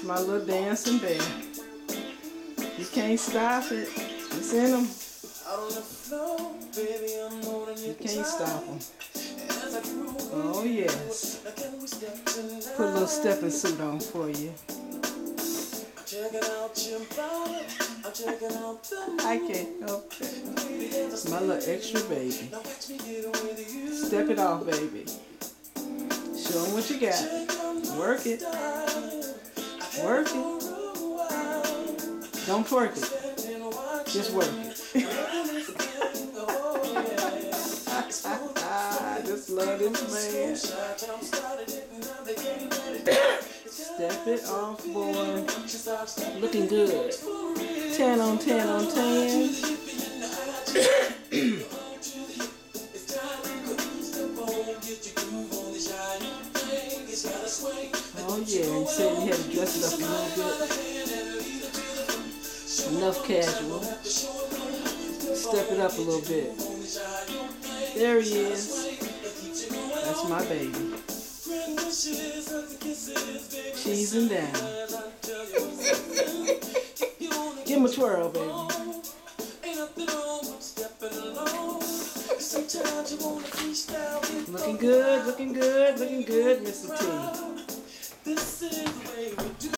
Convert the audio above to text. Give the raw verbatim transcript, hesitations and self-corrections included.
my little dancing bear. You can't stop it. It's in him. You can't stop him. Oh yes. Put a little stepping suit on for you. I can't help it. My little extra baby. Step it off, baby. Show them what you got. Work it. Work it. Don't twerk it. Just work it. I just love this man. Step it off, boy. Looking good. ten on ten on ten. Oh yeah, he said he had to dress it up a little bit. Enough casual. Step it up a little bit. There he is. That's my baby. Cheesing down. Give him a twirl, baby. Looking good, looking good, looking good, Mister T.